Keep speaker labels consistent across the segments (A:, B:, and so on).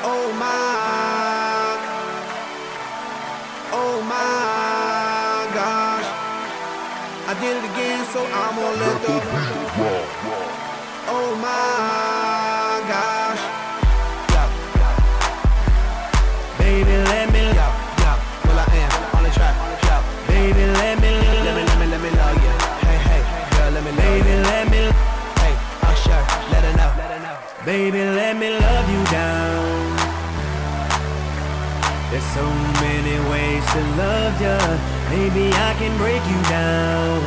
A: Oh my gosh, I did it again, so I'm gonna let the oh my gosh, baby, let me well I am on the track, baby, let me love you, hey, girl, let me baby, let me, hey, Usher, let her know, baby, let me love you down. There's so many ways to love ya. Maybe I can break you down.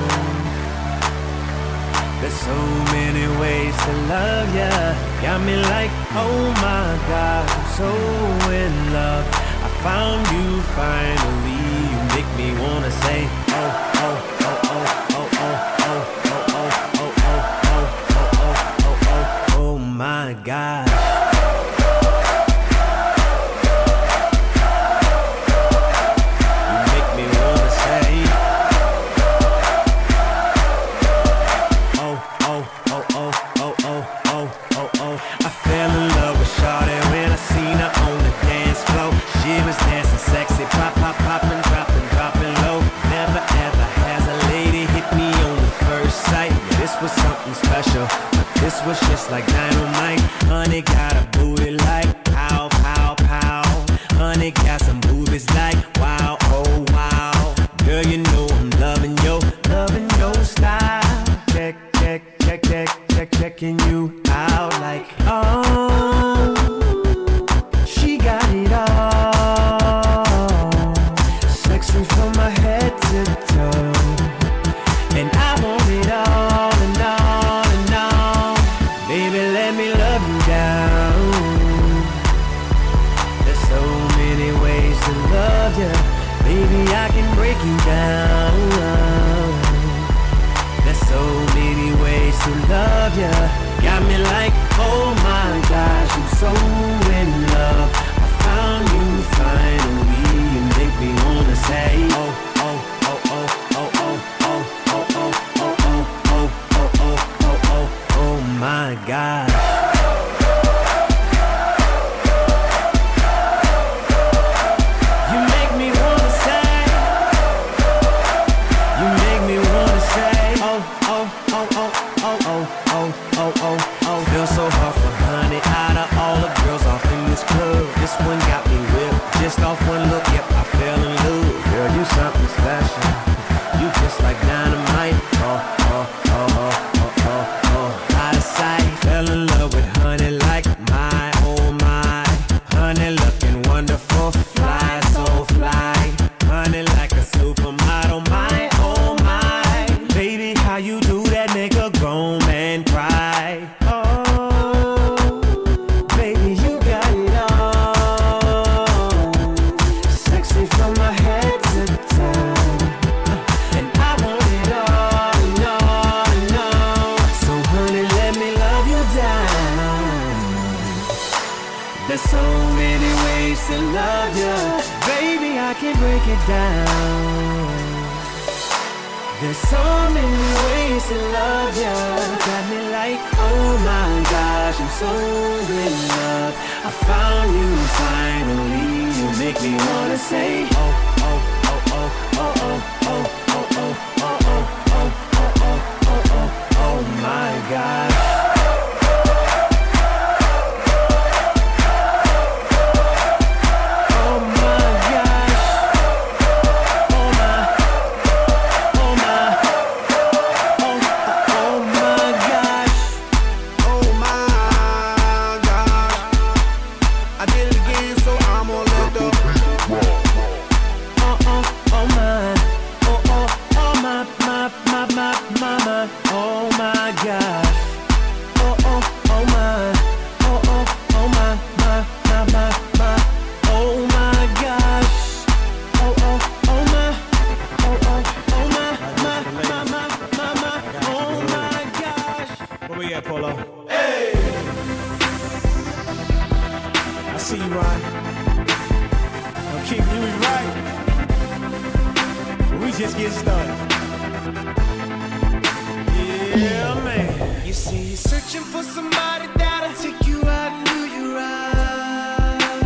A: There's so many ways to love ya. Got me like, oh my God, I'm so in love. I found you finally. You make me wanna say, oh, oh, oh, oh, oh, oh, oh, oh, oh, oh, oh, oh, oh, oh, oh my God. This was just like dynamite. Honey got a booty like pow, pow, pow. Honey got some boobies like wow, oh wow. Girl, you know I'm loving your style. Check, check, check, check, check, checking you out like oh, she got it all. Sexy from my head to toe, and I want it all and all. Baby, let me love you down. There's so many ways to love ya. Baby, I can break you down. There's so many ways to love ya. Got me like, oh my gosh, I'm so in love. I found you finally. You make me wanna say, oh, oh, oh, oh, oh, oh, oh, oh, oh, oh, oh, oh, oh, oh, oh my God. You make me wanna say, oh, oh, oh, oh, oh, oh, oh, oh, oh, oh. Feel so hard for honey. Out of all the girls off in this club, this one got me whipped. Just off one look, yep, I fell in love. Girl, you something special. You just like dynamite. Oh, oh, oh, oh, oh, oh, oh. Out of sight, fell in love with honey like my, oh my. Honey looking wonderful, fly, so fly. Honey like a supermodel, my, oh my. Baby, how you do that make a grown man cry? Oh, baby, you got it all. Sexy from my head to toe, and I want it all and all and all. So honey, let me love you down. There's so many ways to love you. Baby, I can break it down. There's so many ways to love ya. Got me like, oh my gosh, I'm so in love. I found you finally. You make me wanna say, oh, oh, oh, oh, oh, oh, oh, oh, oh, oh, oh, oh, oh, oh, oh, oh my gosh. see you, Ron. I'm keeping you right. We just get started. Yeah, man. You see, you're searching for somebody that'll take you out and do you right.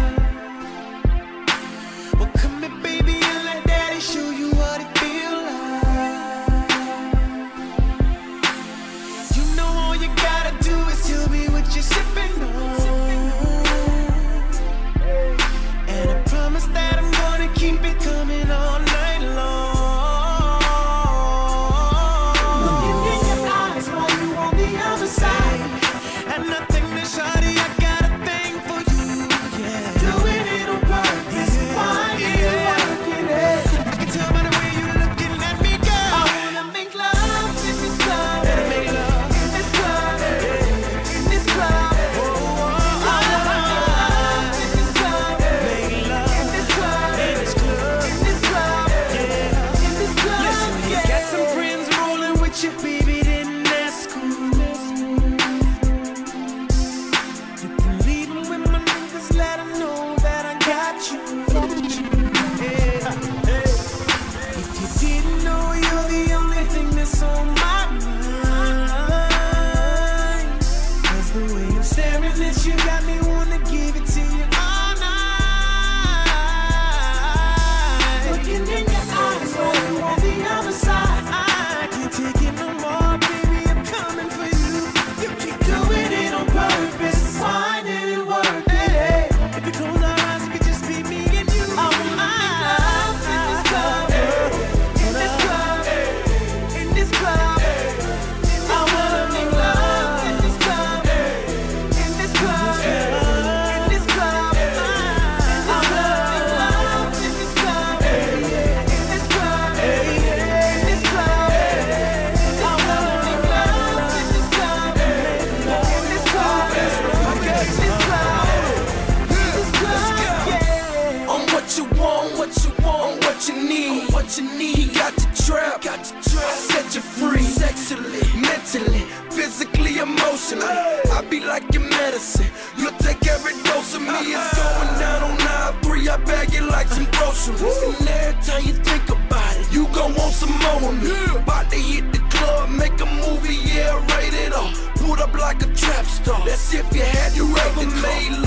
B: it's going down on 9-3, I bag it like some groceries. And every time you think about it, you gon' want some more of me. About to hit the club, make a movie, yeah, rated R. Put up like a trap star. That's if you had your ever made